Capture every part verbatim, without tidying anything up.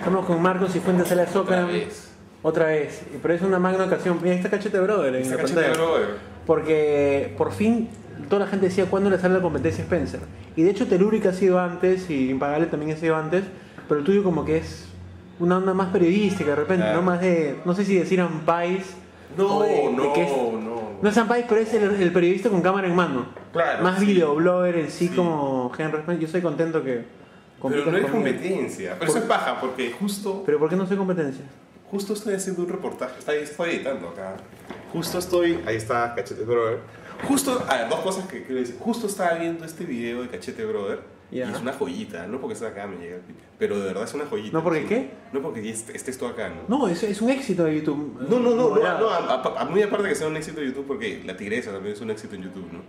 Estamos con Marcos y Fuentes a la Soca. Otra vez. Otra vez. Pero es una magna ocasión. Mira, está Cachete Brother en Está la Cachete pantalla. Brother. Porque por fin toda la gente decía cuándo le sale la competencia a Spencer. Y de hecho Telúrica ha sido antes y Impagable también ha sido antes. Pero el tuyo como que es una onda más periodística de repente, Claro. ¿no? Más de, no sé si decir Ampais. No, o de- de no, que es- no. No es Ampais, pero es el, el periodista con cámara en mano. Claro, Más sí. videoblogger en sí, Sí. como Henry Spencer. Yo estoy contento que Pero compitas no es conmigo. competencia. Pero Por- eso es paja, porque justo, Pero ¿por qué no soy competencia? justo estoy haciendo un reportaje. Estoy, estoy editando acá. Justo estoy. Ahí está Cachete Brother. Justo. A ver, dos cosas que quiero decir. Justo estaba viendo este video de Cachete Brother. Ya. Y es una joyita. No porque está acá me llega el pique. Pero de verdad es una joyita. ¿No porque Sí. qué? No porque est- estés tú acá, ¿no? No, es, es un éxito de YouTube. No, no, no, no, Moderado. no, a, a- a- muy aparte que sea un éxito de YouTube, porque La Tigresa también es un éxito en YouTube, ¿no?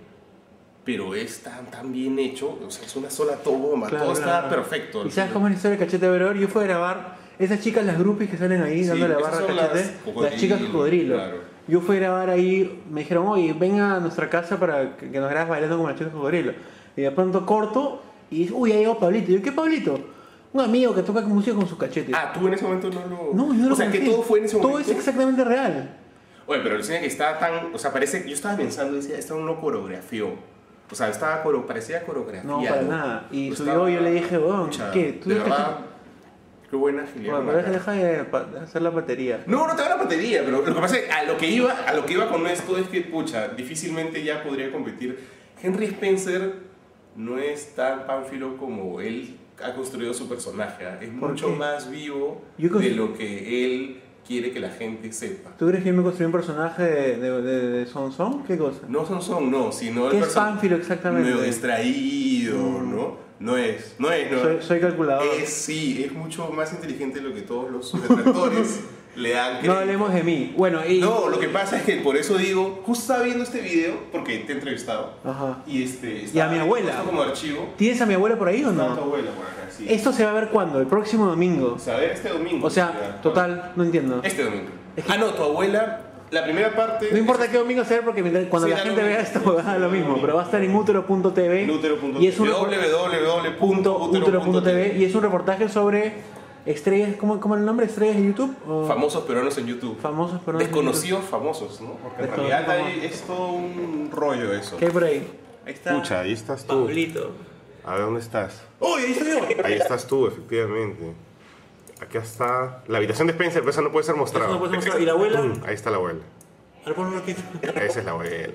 Pero es tan, tan bien hecho, o sea, es una sola toma, Claro, todo claro. está perfecto. ¿Y sabes cómo es la historia de Cachete Brother? Yo fui a grabar, esas chicas, las groupies que salen ahí Sí, dándole la esas barra a son Cachete, las las, cocodrilo, chicas cocodrilo. claro. Yo fui a grabar ahí, me dijeron, oye, venga a nuestra casa para que, que nos grabes bailando como las chicas cocodrilo. Y de pronto corto y dice, uy, ya llegó Pablito. Y yo, ¿qué Pablito? Un amigo que toca música con sus cachetes. Ah, tú en ese momento no lo... no, yo no lo O sea, que conocí. todo fue en ese Todo momento. es exactamente real. Oye, pero alucina que está tan... O sea, parece... Yo estaba pensando, decía, esta no coreografió. O sea, estaba coro, parecía coreografía. No, para nada. Y subió y yo le dije, weón, ¿qué? ¿Tú de eres verdad, Cachete? qué buena agilidad. Bueno, con la pero cara. deja de pa- de hacer la batería. No, no te da la batería, pero lo que pasa es que a lo que iba, a lo que iba con esto es que, pucha, difícilmente ya podría competir. Henry Spencer no es tan pánfilo como él ha construido su personaje, ¿ah? Es ¿Por mucho qué? más vivo Yo de constru- lo que él quiere que la gente sepa. ¿Tú crees que yo me construí un personaje de, de, de, de Son Son? ¿Qué cosa? No son son, no, sino ¿Qué el es person- pánfilo exactamente? medio distraído, Mm. ¿no? No es, no es, no Soy, soy calculador. es, sí, es mucho más inteligente de lo que todos los detractores le dan No crédito. hablemos de mí. Bueno, y... No, lo que pasa es que por eso digo, justo estaba viendo este video, porque te he entrevistado, Ajá. y este... Y a mi abuela. puesto como archivo. ¿Tienes a mi abuela por ahí o Estaba tu no? abuela por acá, sí. Esto se va a ver cuándo, el próximo domingo. O sea, a ver, este domingo. O sea, ya. total, no entiendo. Este domingo. Es que- Ah, no, tu abuela, la primera parte... No importa qué domingo sea porque mientras- cuando Sí, la da gente lo vea mismo. esto va a dar lo mismo, pero va a estar en útero punto t v En útero punto y es un w w w punto útero punto t v y es un reportaje sobre estrellas, ¿cómo, cómo es el nombre? ¿Estrellas de YouTube? ¿O Famosos peruanos en YouTube. famosos pero no en Desconocidos famosos, ¿no? Porque en Desconocidos realidad hay- famosos. es todo un rollo eso. YouTube? ¿Qué hay por ahí? Ahí está. Pucha, ahí estás tú. Pablito. A ver, ¿dónde estás? ¡Uy, ahí estoy yo! Ahí estás tú, efectivamente. Aquí está la habitación de Spencer, pero esa no puede ser mostrada. Eso no puede ser mostrado. ¿Y la abuela? Mm, Ahí está la abuela. A ver, ponlo aquí. Esa es la abuela.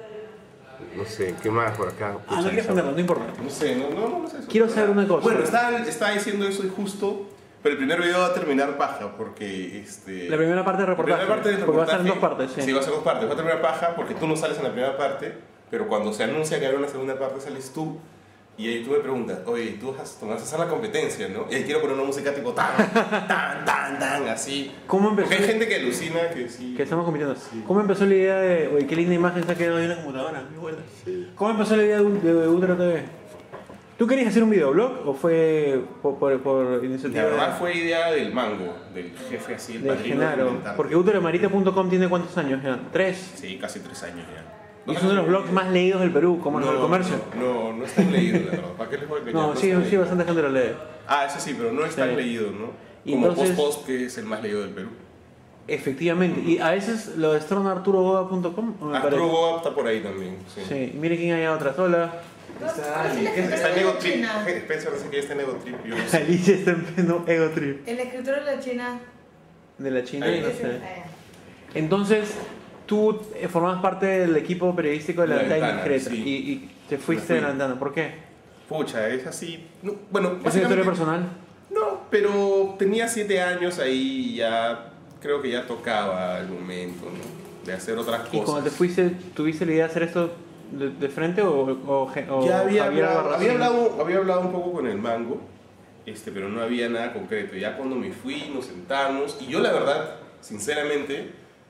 No sé, ¿qué más por acá? Ah, Pucha, no quieres esa- ponerlo, no importa. No sé, no, no, no sé. eso. Quiero saber una cosa. Bueno, estaba, estaba diciendo eso y justo, pero el primer video va a terminar paja porque este... La primera parte del La reportaje. primera parte del porque va a estar en dos reportaje- partes, sí. Sí, va a ser dos partes. Va a terminar paja porque tú no sales en la primera parte, pero cuando se anuncia que hay una segunda parte sales tú. Y ahí tú me preguntas, oye, tú vas, tú vas a hacer la competencia, ¿no? Y ahí quiero poner una música tipo tan, tan, tan, tan, así. ¿Cómo empezó? Porque hay gente que alucina que sí. Que estamos compitiendo. ¿Cómo empezó la idea de, oye, qué linda imagen se ha quedado ahí en la computadora? Mi abuela. ¿Cómo empezó la idea de, de Útero T V? ¿Tú querías hacer un videoblog o fue por, por, por iniciativa La verdad fue idea del mango, del jefe así, el de padrino de Genaro? inventar. Porque uteromarita punto com tiene cuántos años ya? ¿Tres? Sí, casi tres años ya. Y es uno de los blogs más leídos del Perú, como los del comercio. No, no es tan leído, la verdad. ¿Para qué les voy a engañar? No, es sí, tan sí, leído. bastante gente lo lee. Ah, eso sí, pero no es Sí. tan leído, ¿no? Y Como entonces- Post Post, que es el más leído del Perú. Efectivamente. Y a veces lo de arturo goa punto com, me Arturo parece. Goa está por ahí también. Sí. Sí, y mire quién hay otra sola. Está, está en Ego Trip. Spencer dice que está en Ego Trip. Yo no sé. Alicia está en pleno ego trip. El escritor de la China. De la China, Ahí. no sé. Entonces, tú eh, formabas parte del equipo periodístico de la La ventana Ventana, discreta sí. y, y te fuiste fui. de la ventana. ¿Por qué? Pucha, es así. No, bueno, ¿Es una básicamente- historia personal? No, pero tenía siete años ahí y ya creo que ya tocaba el momento, ¿no? De hacer otras ¿Y cosas. cuando te fuiste, tuviste la idea de hacer esto de, de frente o, o, o Ya había Javier hablado, Albarracín? había, hablado, había hablado un poco con el mango, este, pero no había nada concreto. Ya cuando me fui, nos sentamos y yo la verdad, sinceramente,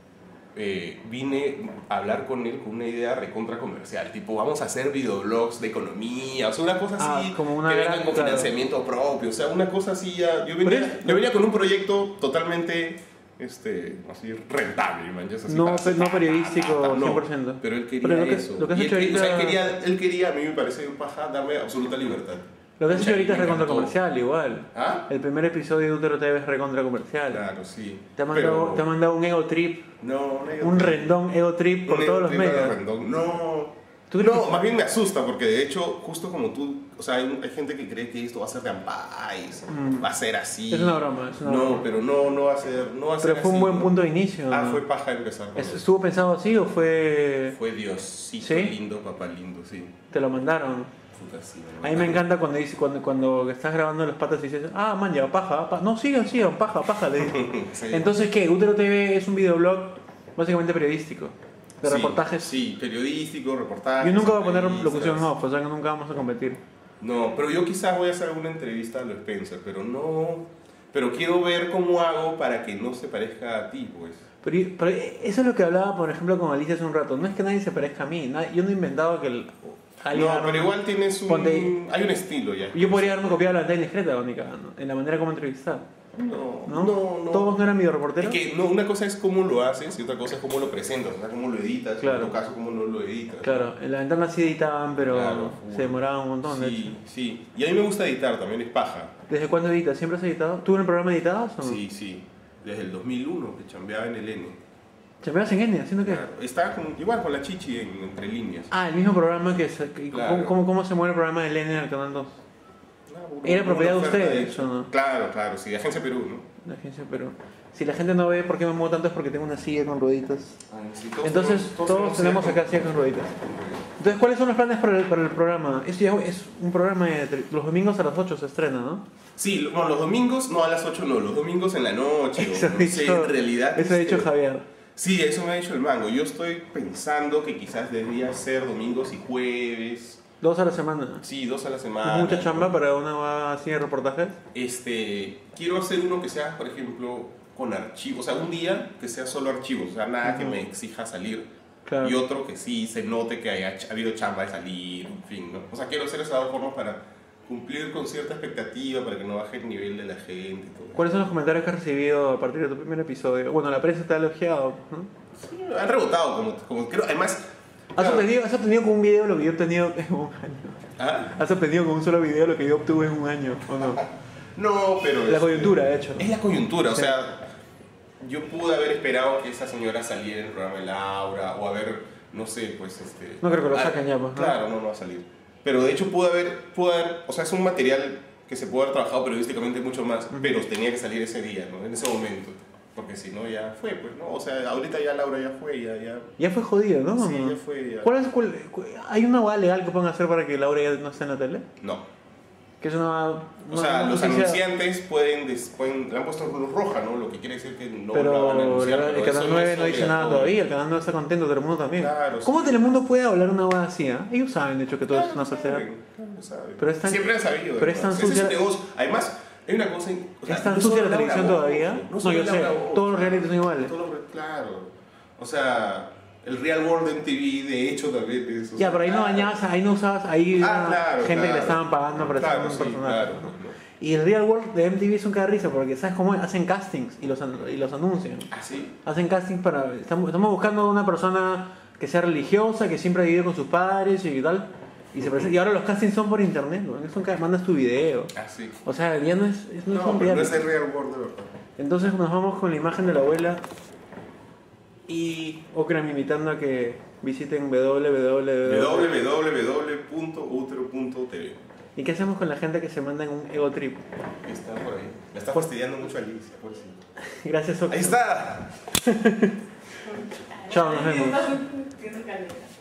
eh, vine a hablar con él con una idea recontra comercial, tipo vamos a hacer videoblogs de economía, o sea, una cosa así, Ah, como una que gran- vengan con claro. financiamiento propio, o sea, una cosa así ya, yo Pero venía, es- yo venía con un proyecto totalmente... Este, así rentable, man, ya es así No, para- pe- no periodístico no, cien por ciento. pero él quería Pero lo que- eso. lo que has Y él, hecho o sea, él ahorita- quería, él quería, a mí me parece un paja, darme absoluta libertad. Lo que has Pucha, hecho ahorita es me recontra encantó. comercial, igual. ¿Ah? El primer episodio de Útero T V es recontra comercial. Claro, sí. Te ha mandado, Pero- te ha mandado un ego trip, No, no un rendón ego trip por Un todos los ego trip medios. de rendón. No. ¿Tú crees No, que- más bien me asusta porque de hecho, justo como tú, o sea, hay, hay gente que cree que esto va a ser de Ampais, Mm. va a ser así. Es una broma, es una no, broma. pero no, no va a ser, no va a Pero ser fue un así, buen ¿no? punto de inicio. Ah, ¿no? fue paja empezar. con ¿Es- eso. ¿Estuvo pensado así o fue Fue Diosito ¿Sí? lindo, papá lindo, sí. te lo mandaron? Puta, sí, A mí me encanta cuando dice cuando, cuando estás grabando los patas y dices, ah, man, ya, paja, paja. No, sigan, sigan, paja, paja, le dicen. Sí. Entonces, ¿qué? Útero T V es un videoblog básicamente periodístico, de Sí, reportajes. Sí, periodístico, reportajes. Yo nunca voy a poner entrevistas. locución off, o sea que nunca vamos a competir. No, pero yo quizás voy a hacer alguna entrevista a lo Spencer, pero no. Pero quiero ver cómo hago para que no se parezca a ti, pues. Pero, pero eso es lo que hablaba, por ejemplo, con Alicia hace un rato. No es que nadie se parezca a mí. nadie- yo no he inventado que el, alguien No, agarre- pero igual tienes un. Ponte- Hay un estilo ya. Yo podría haberme copiado la ventana indiscreta, única, ¿no? En la manera como entrevistar. No, ¿No? no, no. ¿Todos no eran videoreporteros? Es que no, una cosa es cómo lo haces y otra cosa es cómo lo presentas, o sea, cómo lo editas, Claro. en otro caso cómo no lo editas. Claro, en la ventana sí editaban, pero Claro, se demoraban un montón, de hecho. Sí, sí. Y a mí me gusta editar, también es paja. ¿Desde cuándo editas? ¿Siempre has editado? ¿Tú en el programa editabas o no? Sí, sí. Desde el dos mil uno que chambeaba en el N. ¿Chambeabas en N? ¿Haciendo qué? Claro. Estaba con- igual con la chichi en, entre líneas. Ah, el mismo programa que... se- que- Claro. ¿cómo, cómo, cómo se mueve el programa de N en el Canal dos? Ah, una- ¿Era una propiedad de oferta ustedes hecho. o no? Claro, claro, sí, de Agencia Perú, ¿no? La agencia, pero... Si la gente no ve por qué me muevo tanto es porque tengo una silla con rueditas. Ah, sí, todos Entonces, tenemos- todos tenemos silla acá silla con rueditas. Entonces, ¿cuáles son los planes para el, para el programa? Esto ya es un programa de... tele- Los domingos a las ocho se estrena, ¿no? Sí, lo- no, los domingos, no a las ocho no, los domingos en la noche, Eso o ha no sé, dicho- en realidad. Eso ha dicho este, Javier. Sí, eso me ha dicho el mango. Yo estoy pensando que quizás debería ser domingos y jueves. Dos a la semana. Sí, dos a la ¿Es semana. mucha ¿no? chamba para una va así de reportajes? Este, quiero hacer uno que sea, por ejemplo, con archivos. O sea, un día que sea solo archivos. O sea, nada que Ujú. me exija salir. Claro. Y otro que sí se note que haya ch- ha habido chamba de salir, en fin, ¿no? O sea, quiero hacer esas dos formas para cumplir con cierta expectativa, para que no baje el nivel de la gente y todo. ¿Cuáles son los comentarios que has recibido a partir de tu primer episodio? Bueno, la prensa te ha elogiado, ¿no? Sí, han rebotado, como, como creo, además... ¿Has claro, obtenido, has obtenido con un video lo que yo he obtenido en un año? ¿ah? ¿Has obtenido con un solo video lo que yo obtuve en un año, o no? No, pero... La este, coyuntura, de hecho. Es la coyuntura, o Sí. sea, yo pude haber esperado que esa señora saliera en el programa de Laura, o haber, no sé, pues este... No creo que lo ah, saquen ya, pues, ¿no? Claro, no, no va a salir. Pero de hecho pudo haber, pudo haber, o sea, es un material que se pudo haber trabajado periodísticamente mucho más, Ujú. pero tenía que salir ese día, ¿no? En ese momento. Porque si no, ya fue, pues, ¿no? O sea, ahorita ya Laura ya fue, ya, ya... Ya fue jodido, ¿no? Sí, ya fue, ya... ¿Cuál es, cuál- cu- ¿Hay una hueá legal que puedan hacer para que Laura ya no esté en la tele? No. Que es una... O una- sea, una los noticia- anunciantes pueden, des- pueden, le han puesto luz roja, ¿no? Lo que quiere decir que no la van a Pero anunciar. el, el pero Canal eso nueve es no dice nada obligatorio. todavía, el Canal nueve está contento, Telemundo también. Claro, ¿Cómo sí. Telemundo puede hablar una hueá así? ah? Ellos saben, de hecho, que todo Claro, es una lo sociedad. saben, claro, lo saben. Pero es tan- Siempre han sabido. pero es tan además. Ese sucia- es un negocio. Además, hay una cosa... o sea, ¿Es tan no sucia solo la Laura televisión Bozo, todavía? No, No, solo yo sé, Laura Bozo, todos los realities son iguales. todos los- Claro. O sea, el Real World M T V, de hecho, también es... o Ya, sea, pero ahí no claro. dañabas, ahí no usabas, ahí Ah, era claro, gente que claro. le estaban pagando para Claro, hacer un sí, personaje. claro, ¿no? pues, ¿no? Y el Real World de M T V es un caga de risa porque, ¿sabes cómo? Hacen castings y los, an- y los anuncian. Ah, sí. Hacen castings para... Estamos, estamos buscando una persona que sea religiosa, que siempre ha vivido con sus padres y tal. Y, se presenta, y ahora los castings son por internet, ¿no? Es un ca- mandas tu video. Ah, sí. O sea, ya no es, es- no es No, un pero no reality. es el Real World de verdad. Entonces nos vamos con la imagen de la abuela y Okram invitando a que visiten w w w. w w w punto utero punto t v. ¿Y qué hacemos con la gente que se manda en un ego trip? Está por ahí. La está fastidiando mucho a Alicia, por si. Gracias, Okram. Ahí está. Chao, nos vemos. Tiene calidad.